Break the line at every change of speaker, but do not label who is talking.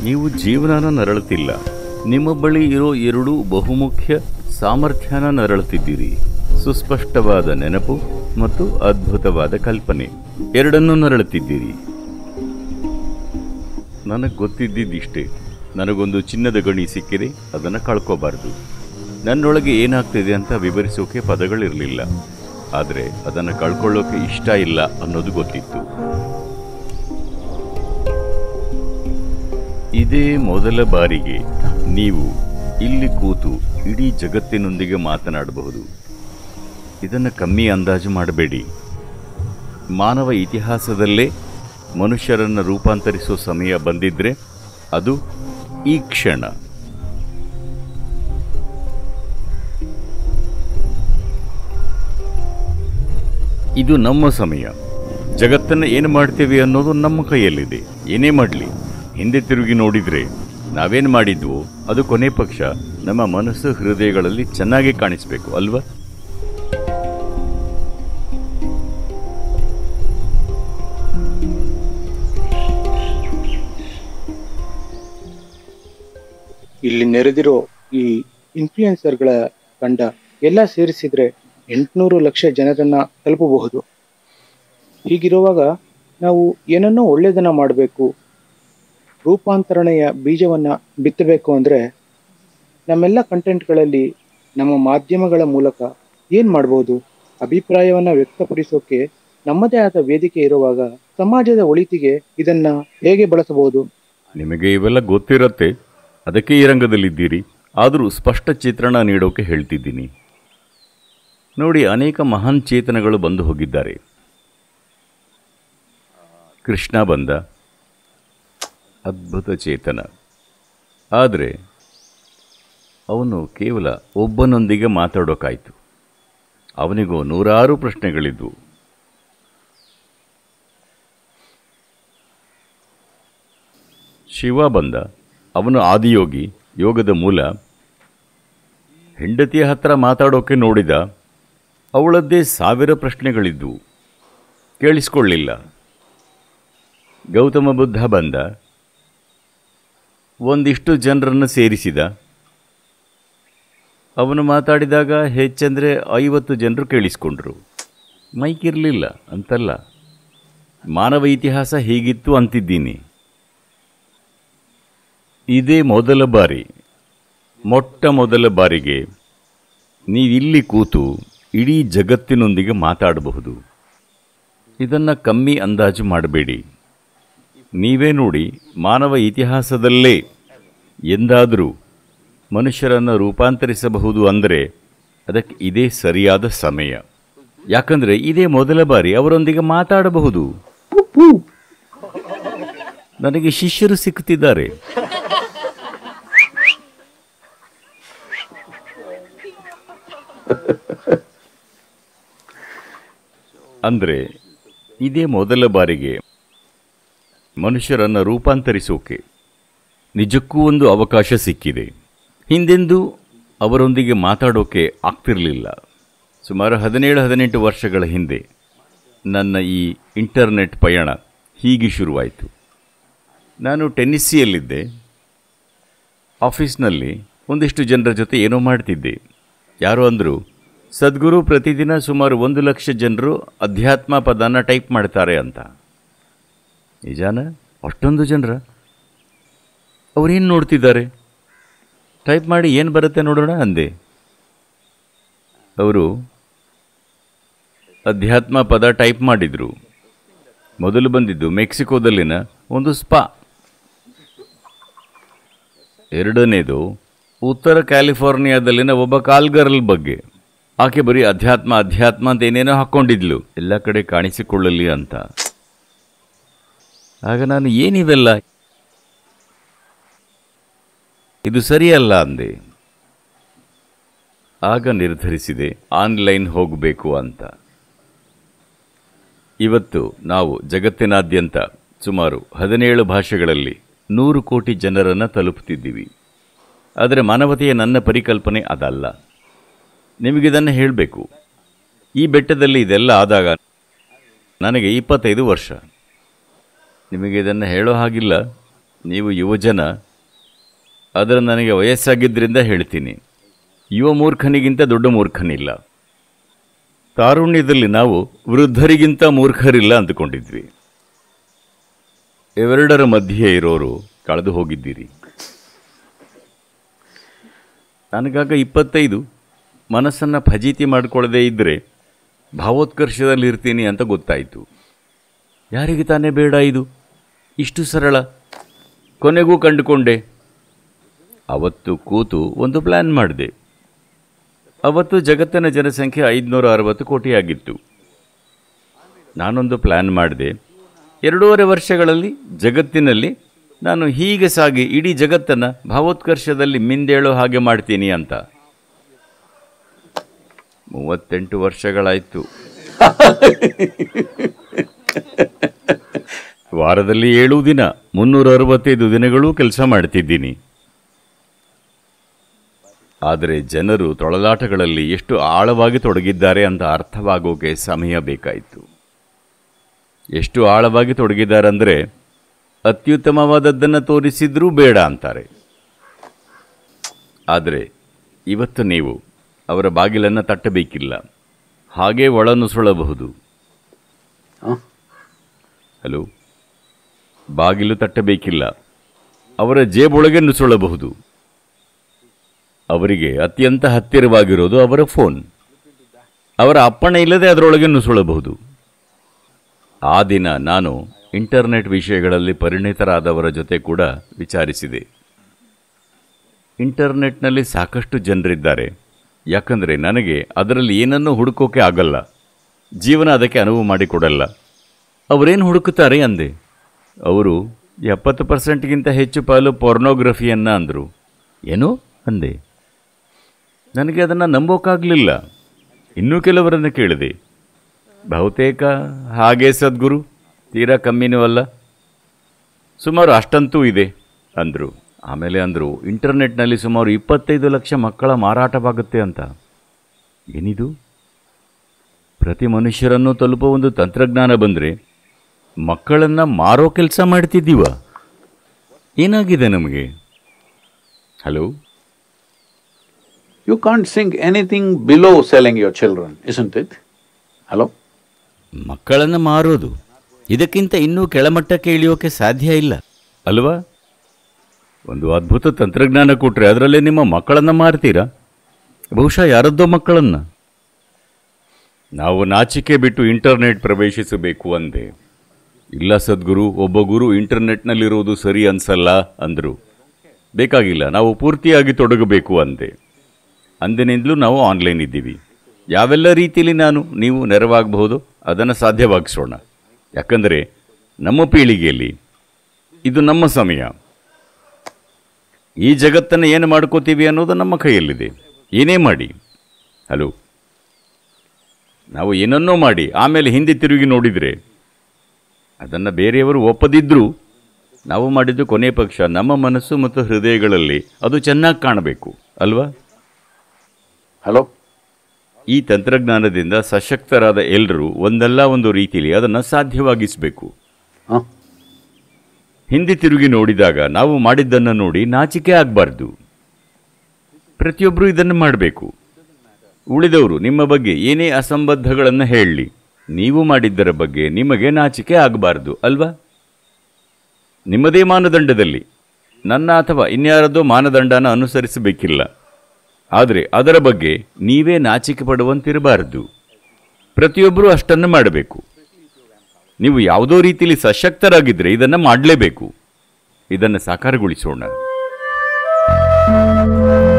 ನೀವು ಜೀವನನ ನರಳುತ್ತಿಲ್ಲ, ನಿಮ್ಮ ಬಳಿ ಇರೋ ಎರಡು ಬಹುಮುಖ್ಯ ಸಾಮರ್ಥ್ಯನ ನರಳುತ್ತಿದ್ದೀರಿ. ಸುಸ್ಪಷ್ಟವಾದ ನೆನಪು ಮತ್ತು ಅದ್ಭುತವಾದ ಕಲ್ಪನೆ ಎರಡನ್ನೂ ನರಳುತ್ತಿದ್ದೀರಿ. ನನಗೆ ಗೊತ್ತಿದ್ದಿದ್ದಿಷ್ಟೇ, ನನಗೊಂದು ಚಿನ್ನದ ಗಣಿ ಸಿಕ್ಕಿದೆ, ಅದನ್ನು ಕಳ್ಕೋಬಾರ್ದು. ನನ್ನೊಳಗೆ ಏನಾಗ್ತಿದೆ ಅಂತ ವಿವರಿಸೋಕೆ ಪದಗಳಿರಲಿಲ್ಲ, ಆದರೆ ಅದನ್ನು ಕಳ್ಕೊಳ್ಳೋಕೆ ಇಷ್ಟ ಇಲ್ಲ ಅನ್ನೋದು ಗೊತ್ತಿತ್ತು. ಇದೇ ಮೊದಲ ಬಾರಿಗೆ ನೀವು ಇಲ್ಲಿ ಕೂತು ಇಡೀ ಜಗತ್ತಿನೊಂದಿಗೆ ಮಾತನಾಡಬಹುದು. ಇದನ್ನು ಕಮ್ಮಿ ಅಂದಾಜು ಮಾಡಬೇಡಿ. ಮಾನವ ಇತಿಹಾಸದಲ್ಲೇ ಮನುಷ್ಯರನ್ನು ರೂಪಾಂತರಿಸೋ ಸಮಯ ಬಂದಿದ್ರೆ ಅದು ಈ ಕ್ಷಣ. ಇದು ನಮ್ಮ ಸಮಯ. ಜಗತ್ತನ್ನು ಏನು ಮಾಡ್ತೇವೆ ಅನ್ನೋದು ನಮ್ಮ ಕೈಯಲ್ಲಿದೆ. ಏನೇ ಮಾಡಲಿ, ಹಿಂದೆ ತಿರುಗಿ ನೋಡಿದರೆ ನಾವೇನು ಮಾಡಿದ್ವೋ ಅದು ಕೊನೆ ಪಕ್ಷ ನಮ್ಮ ಮನಸ್ಸು ಹೃದಯಗಳಲ್ಲಿ ಚೆನ್ನಾಗಿ ಕಾಣಿಸ್ಬೇಕು ಅಲ್ವಾ?
ಇಲ್ಲಿ ನೆರೆದಿರೋ ಈ ಇನ್ಫ್ಲೂಯೆನ್ಸರ್ಗಳ ತಂಡ ಎಲ್ಲ ಸೇರಿಸಿದ್ರೆ 800 ಲಕ್ಷ ಜನರನ್ನ ತಲುಪಬಹುದು. ಹೀಗಿರುವಾಗ ನಾವು ಏನನ್ನೋ ಒಳ್ಳೆಯದನ್ನ ಮಾಡಬೇಕು, ರೂಪಾಂತರಣೆಯ ಬೀಜವನ್ನ ಬಿತ್ತಬೇಕು ಅಂದ್ರೆ ನಮ್ಮೆಲ್ಲ ಕಂಟೆಂಟ್ಗಳಲ್ಲಿ ನಮ್ಮ ಮಾಧ್ಯಮಗಳ ಮೂಲಕ ಏನ್ ಮಾಡ್ಬೋದು? ಅಭಿಪ್ರಾಯವನ್ನ ವ್ಯಕ್ತಪಡಿಸೋಕೆ ನಮ್ಮದೇ ಆದ ವೇದಿಕೆ ಇರುವಾಗ ಸಮಾಜದ ಒಳಿತಿಗೆ ಇದನ್ನ ಹೇಗೆ ಬಳಸಬಹುದು?
ನಿಮಗೆ ಇವೆಲ್ಲ ಗೊತ್ತಿರತ್ತೆ, ಅದಕ್ಕೆ ಈ ರಂಗದಲ್ಲಿದ್ದೀರಿ. ಆದರೂ ಸ್ಪಷ್ಟ ಚಿತ್ರಣ ನೀಡೋಕೆ ಹೇಳ್ತಿದ್ದೀನಿ. ನೋಡಿ, ಅನೇಕ ಮಹಾನ್ ಚೇತನಗಳು ಬಂದು ಹೋಗಿದ್ದಾರೆ. ಕೃಷ್ಣ ಬಂದ, ಅದ್ಭುತ ಚೇತನ. ಆದರೆ ಅವನು ಕೇವಲ ಒಬ್ಬನೊಂದಿಗೆ ಮಾತಾಡೋಕಾಯ್ತು. ಅವನಿಗೂ ನೂರಾರು ಪ್ರಶ್ನೆಗಳಿದ್ವು. ಶಿವ ಬಂದ, ಅವನು ಆದಿಯೋಗಿ, ಯೋಗದ ಮೂಲ. ಹೆಂಡತಿಯ ಹತ್ರ ಮಾತಾಡೋಕೆ ನೋಡಿದ, ಅವಳದ್ದೇ 1000 ಪ್ರಶ್ನೆಗಳಿದ್ವು, ಕೇಳಿಸ್ಕೊಳ್ಳಿಲ್ಲ. ಗೌತಮ ಬುದ್ಧ ಬಂದ, ಒಂದಿಷ್ಟು ಜನರನ್ನು ಸೇರಿಸಿದ. ಅವನು ಮಾತಾಡಿದಾಗ ಹೆಚ್ಚಂದರೆ 50 ಜನರು ಕೇಳಿಸ್ಕೊಂಡ್ರು. ಮೈಕ್ ಇರಲಿಲ್ಲ ಅಂತಲ್ಲ, ಮಾನವ ಇತಿಹಾಸ ಹೀಗಿತ್ತು ಅಂತಿದ್ದೀನಿ. ಇದೇ ಮೊದಲ ಬಾರಿ, ಮೊಟ್ಟ ಮೊದಲ ಬಾರಿಗೆ ನೀವಿಲ್ಲಿ ಕೂತು ಇಡೀ ಜಗತ್ತಿನೊಂದಿಗೆ ಮಾತಾಡಬಹುದು. ಇದನ್ನು ಕಮ್ಮಿ ಅಂದಾಜು ಮಾಡಬೇಡಿ. ನೀವೇ ನೋಡಿ, ಮಾನವ ಇತಿಹಾಸದಲ್ಲೇ ಎಂದಾದರೂ ಮನುಷ್ಯರನ್ನು ರೂಪಾಂತರಿಸಬಹುದು ಅಂದರೆ ಅದಕ್ಕೆ ಇದೇ ಸರಿಯಾದ ಸಮಯ. ಯಾಕಂದರೆ ಇದೇ ಮೊದಲ ಬಾರಿ ಅವರೊಂದಿಗೆ ಮಾತಾಡಬಹುದು. ನನಗೆ ಶಿಷ್ಯರು ಸಿಕ್ಕುತ್ತಿದ್ದಾರೆ. ಅಂದರೆ ಇದೇ ಮೊದಲ ಬಾರಿಗೆ ಮನುಷ್ಯರನ್ನು ರೂಪಾಂತರಿಸೋಕೆ ನಿಜಕ್ಕೂ ಒಂದು ಅವಕಾಶ ಸಿಕ್ಕಿದೆ. ಹಿಂದೆಂದೂ ಅವರೊಂದಿಗೆ ಮಾತಾಡೋಕೆ ಆಗ್ತಿರಲಿಲ್ಲ. ಸುಮಾರು 17-18 ವರ್ಷಗಳ ಹಿಂದೆ ನನ್ನ ಈ ಇಂಟರ್ನೆಟ್ ಪಯಣ ಹೀಗೆ ಶುರುವಾಯಿತು. ನಾನು ಟೆನ್ನಿಸಿಯಲ್ಲಿದ್ದೆ. ಆಫೀಸ್ನಲ್ಲಿ ಒಂದಿಷ್ಟು ಜನರ ಜೊತೆ ಏನೋ ಮಾಡ್ತಿದ್ದೆ. ಯಾರೋ ಅಂದರು, ಸದ್ಗುರು ಪ್ರತಿದಿನ ಸುಮಾರು 1 ಲಕ್ಷ ಜನರು ಅಧ್ಯಾತ್ಮ ಪದನ ಟೈಪ್ ಮಾಡ್ತಾರೆ ಅಂತ. ನಿಜಾನ? ಅಷ್ಟೊಂದು ಜನರ? ಅವರೇನು ನೋಡ್ತಿದ್ದಾರೆ? ಟೈಪ್ ಮಾಡಿ ಏನು ಬರುತ್ತೆ ನೋಡೋಣ ಅಂದೆ. ಅವರು ಅಧ್ಯಾತ್ಮ ಪದ ಟೈಪ್ ಮಾಡಿದರು. ಮೊದಲು ಬಂದಿದ್ದು ಮೆಕ್ಸಿಕೋದಲ್ಲಿನ ಒಂದು ಸ್ಪಾ. ಎರಡನೇದು ಉತ್ತರ ಕ್ಯಾಲಿಫೋರ್ನಿಯಾದಲ್ಲಿನ ಒಬ್ಬ ಕಾಲ್ಗರ್ಲ್ ಬಗ್ಗೆ. ಆಕೆ ಬರೀ ಅಧ್ಯಾತ್ಮ ಅಂತ ಏನೇನೋ ಹಾಕ್ಕೊಂಡಿದ್ಲು, ಎಲ್ಲ ಕಡೆ ಕಾಣಿಸಿಕೊಳ್ಳಲಿ ಅಂತ. ಆಗ ನಾನು ಏನಿವೆಲ್ಲ, ಇದು ಸರಿಯಲ್ಲ ಅಂದೆ. ಆಗ ನಿರ್ಧರಿಸಿದೆ ಆನ್ಲೈನ್ ಹೋಗಬೇಕು ಅಂತ. ಇವತ್ತು ನಾವು ಜಗತ್ತಿನಾದ್ಯಂತ ಸುಮಾರು 17 ಭಾಷೆಗಳಲ್ಲಿ 100 ಕೋಟಿ ಜನರನ್ನು ತಲುಪುತ್ತಿದ್ದೀವಿ. ಆದರೆ ಮಾನವತೆಯ ನನ್ನ ಪರಿಕಲ್ಪನೆ ಅದಲ್ಲ. ನಿಮಗಿದನ್ನು ಹೇಳಬೇಕು. ಈ ಬೆಟ್ಟದಲ್ಲಿ ಇದೆಲ್ಲ ಆದಾಗ ನನಗೆ 25 ವರ್ಷ. ನಿಮಗೆ ಇದನ್ನು ಹೇಳೋ ಹಾಗಿಲ್ಲ, ನೀವು ಯುವಜನ, ಆದರೆ ನನಗೆ ವಯಸ್ಸಾಗಿದ್ದರಿಂದ ಹೇಳ್ತೀನಿ, ಯುವ ಮೂರ್ಖನಿಗಿಂತ ದೊಡ್ಡ ಮೂರ್ಖನಿಲ್ಲ. ತಾರುಣ್ಯದಲ್ಲಿ ನಾವು ವೃದ್ಧರಿಗಿಂತ ಮೂರ್ಖರಿಲ್ಲ ಅಂದುಕೊಂಡಿದ್ವಿ. ಇವೆರಡರ ಮಧ್ಯೆ ಇರೋರು ಕಳೆದು ಹೋಗಿದ್ದೀರಿ. ನನಗಾಗ 25, ಮನಸ್ಸನ್ನು ಫಜೀತಿ ಮಾಡಿಕೊಳ್ಳದೇ ಇದ್ದರೆ ಭಾವೋತ್ಕರ್ಷದಲ್ಲಿರ್ತೀನಿ ಅಂತ ಗೊತ್ತಾಯಿತು. ಯಾರಿಗೆ ತಾನೇ ಬೇಡ ಇದು, ಇಷ್ಟು ಸರಳ. ಕೊನೆಗೂ ಕಂಡುಕೊಂಡೆ. ಅವತ್ತು ಕೂತು ಒಂದು ಪ್ಲ್ಯಾನ್ ಮಾಡಿದೆ. ಅವತ್ತು ಜಗತ್ತಿನ ಜನಸಂಖ್ಯೆ 560 ಕೋಟಿ ಆಗಿತ್ತು. ನಾನೊಂದು ಪ್ಲ್ಯಾನ್ ಮಾಡಿದೆ. 2.5 ವರ್ಷಗಳಲ್ಲಿ ಜಗತ್ತಿನಲ್ಲಿ ನಾನು ಹೀಗೆ ಸಾಗಿ ಇಡೀ ಜಗತ್ತನ್ನು ಭಾವೋತ್ಕರ್ಷದಲ್ಲಿ ಮಿಂದೇಳೋ ಹಾಗೆ ಮಾಡ್ತೀನಿ ಅಂತ. 38 ವರ್ಷಗಳಾಯಿತು. ವಾರದಲ್ಲಿ 7 ದಿನ, 365 ದಿನಗಳೂ ಕೆಲಸ ಮಾಡ್ತಿದ್ದೀನಿ. ಆದರೆ ಜನರು ತೊಳಲಾಟಗಳಲ್ಲಿ ಎಷ್ಟು ಆಳವಾಗಿ ತೊಡಗಿದ್ದಾರೆ ಅಂತ ಅರ್ಥವಾಗೋಕೆ ಸಮಯ ಬೇಕಾಯಿತು. ಎಷ್ಟು ಆಳವಾಗಿ ತೊಡಗಿದ್ದಾರೆಂದರೆ ಅತ್ಯುತ್ತಮವಾದದ್ದನ್ನು ತೋರಿಸಿದ್ರೂ ಬೇಡ ಅಂತಾರೆ. ಆದರೆ ಇವತ್ತು ನೀವು ಅವರ ಬಾಗಿಲನ್ನು ತಟ್ಟಬೇಕಿಲ್ಲ, ಹಾಗೇ ಒಳನುಸುಳಬಹುದು. ಹಲೋ, ಬಾಗಿಲು ತಟ್ಟಬೇಕಿಲ್ಲ, ಅವರ ಜೇಬೊಳಗೆ ನುಸುಳಬಹುದು. ಅವರಿಗೆ ಅತ್ಯಂತ ಹತ್ತಿರವಾಗಿರೋದು ಅವರ ಫೋನ್. ಅವರ ಅಪ್ಪಣೆ ಇಲ್ಲದೆ ಅದರೊಳಗೆ ನುಸುಳಬಹುದು. ಆ ದಿನ ನಾನು ಇಂಟರ್ನೆಟ್ ವಿಷಯಗಳಲ್ಲಿ ಪರಿಣಿತರಾದವರ ಜೊತೆ ಕೂಡ ವಿಚಾರಿಸಿದೆ. ಇಂಟರ್ನೆಟ್ನಲ್ಲಿ ಸಾಕಷ್ಟು ಜನರಿದ್ದಾರೆ, ಯಾಕಂದರೆ ನನಗೆ ಅದರಲ್ಲಿ ಏನನ್ನೂ ಹುಡುಕೋಕೆ ಆಗಲ್ಲ, ಜೀವನ ಅದಕ್ಕೆ ಅನುವು ಮಾಡಿಕೊಡಲ್ಲ. ಅವರೇನು ಹುಡುಕುತ್ತಾರೆ ಅಂದೆ. ಅವರು 70%ಗಿಂತ ಹೆಚ್ಚು ಪಾಲು ಪೋರ್ನೋಗ್ರಫಿಯನ್ನು ಅಂದರು. ಏನೋ ಅಂದೆ. ನನಗೆ ಅದನ್ನು ನಂಬೋಕ್ಕಾಗಲಿಲ್ಲ. ಇನ್ನೂ ಕೆಲವರನ್ನು ಕೇಳಿದೆ. ಬಹುತೇಕ ಹಾಗೆ ಸದ್ಗುರು, ತೀರಾ ಕಮ್ಮಿನೂ ಅಲ್ಲ, ಸುಮಾರು ಅಷ್ಟಂತೂ ಇದೆ ಅಂದರು. ಆಮೇಲೆ ಅಂದರು, ಇಂಟರ್ನೆಟ್ನಲ್ಲಿ ಸುಮಾರು 25 ಲಕ್ಷ ಮಕ್ಕಳ ಮಾರಾಟವಾಗುತ್ತೆ ಅಂತ. ಏನಿದು? ಪ್ರತಿ ಮನುಷ್ಯರನ್ನು ತಲುಪೋ ಒಂದು ತಂತ್ರಜ್ಞಾನ ಬಂದರೆ ಮಕ್ಕಳನ್ನು ಮಾರೋ ಕೆಲಸ ಮಾಡ್ತಿದ್ದೀವ? ಏನಾಗಿದೆ ನಮಗೆ? Hello,
You can't think anything below selling your children, isn't it? Hello?
ಮಕ್ಕಳನ್ನು ಮಾರೋದು, ಇದಕ್ಕಿಂತ ಇನ್ನೂ ಕೆಳಮಟ್ಟಕ್ಕೆ ಇಳಿಯೋಕೆ ಸಾಧ್ಯ ಇಲ್ಲ ಅಲ್ವಾ? ಒಂದು ಅದ್ಭುತ ತಂತ್ರಜ್ಞಾನ ಕೊಟ್ಟರೆ ಅದರಲ್ಲೇ ನಿಮ್ಮ ಮಕ್ಕಳನ್ನು ಮಾರ್ತೀರಾ? ಬಹುಶಃ ಯಾರದ್ದೋ ಮಕ್ಕಳನ್ನು. ನಾವು ನಾಚಿಕೆ ಬಿಟ್ಟು ಇಂಟರ್ನೆಟ್ ಪ್ರವೇಶಿಸಬೇಕು ಅಂದೆ. ಇಲ್ಲ ಸದ್ಗುರು, ಒಬ್ಬ ಗುರು ಇಂಟರ್ನೆಟ್ನಲ್ಲಿರುವುದು ಸರಿ ಅನ್ಸಲ್ಲ ಅಂದರು. ಬೇಕಾಗಿಲ್ಲ, ನಾವು ಪೂರ್ತಿಯಾಗಿ ತೊಡಗಬೇಕು ಅಂದೆ. ಅಂದಿನಿಂದಲೂ ನಾವು ಆನ್ಲೈನ್ ಇದ್ದೀವಿ. ಯಾವೆಲ್ಲ ರೀತಿಯಲ್ಲಿ ನೀವು ನೆರವಾಗಬಹುದು ಅದನ್ನು ಸಾಧ್ಯವಾಗಿಸೋಣ. ಯಾಕಂದರೆ ನಮ್ಮ ಪೀಳಿಗೆಯಲ್ಲಿ ಇದು ನಮ್ಮ ಸಮಯ. ಈ ಜಗತ್ತನ್ನು ಏನು ಮಾಡ್ಕೋತೀವಿ ಅನ್ನೋದು ನಮ್ಮ ಕೈಯಲ್ಲಿದೆ. ಏನೇ ಮಾಡಿ, ಹಲೋ, ನಾವು ಏನನ್ನೋ ಮಾಡಿ ಆಮೇಲೆ ಹಿಂದೆ ತಿರುಗಿ ನೋಡಿದರೆ ಅದನ್ನು ಬೇರೆಯವರು ಒಪ್ಪದಿದ್ದರೂ ನಾವು ಮಾಡಿದ್ದು ಕೊನೆ ಪಕ್ಷ ನಮ್ಮ ಮನಸ್ಸು ಮತ್ತು ಹೃದಯಗಳಲ್ಲಿ ಅದು ಚೆನ್ನಾಗಿ ಕಾಣಬೇಕು ಅಲ್ವಾ?
ಹಲೋ,
ಈ ತಂತ್ರಜ್ಞಾನದಿಂದ ಸಶಕ್ತರಾದ ಎಲ್ಲರೂ ಒಂದಲ್ಲ ಒಂದು ರೀತಿಯಲ್ಲಿ ಅದನ್ನು ಸಾಧ್ಯವಾಗಿಸಬೇಕು. ಹಿಂದೆ ತಿರುಗಿ ನೋಡಿದಾಗ ನಾವು ಮಾಡಿದ್ದನ್ನು ನೋಡಿ ನಾಚಿಕೆ ಆಗಬಾರ್ದು. ಪ್ರತಿಯೊಬ್ಬರೂ ಇದನ್ನು ಮಾಡಬೇಕು. ಉಳಿದವರು ನಿಮ್ಮ ಬಗ್ಗೆ ಏನೇ ಅಸಂಬದ್ಧಗಳನ್ನು ಹೇಳಲಿ, ನೀವು ಮಾಡಿದ್ದರ ಬಗ್ಗೆ ನಿಮಗೆ ನಾಚಿಕೆ ಆಗಬಾರ್ದು ಅಲ್ವಾ? ನಿಮ್ಮದೇ ಮಾನದಂಡದಲ್ಲಿ, ನನ್ನ ಅಥವಾ ಇನ್ಯಾರದ್ದೋ ಮಾನದಂಡನ ಅನುಸರಿಸಬೇಕಿಲ್ಲ. ಆದರೆ ಅದರ ಬಗ್ಗೆ ನೀವೇ ನಾಚಿಕೆ ಪಡುವಂತಿರಬಾರದು. ಪ್ರತಿಯೊಬ್ಬರೂ ಅಷ್ಟನ್ನು ಮಾಡಬೇಕು. ನೀವು ಯಾವುದೋ ರೀತಿಯಲ್ಲಿ ಸಶಕ್ತರಾಗಿದ್ದರೆ ಇದನ್ನು ಮಾಡಲೇಬೇಕು. ಇದನ್ನು ಸಾಕಾರಗೊಳಿಸೋಣ.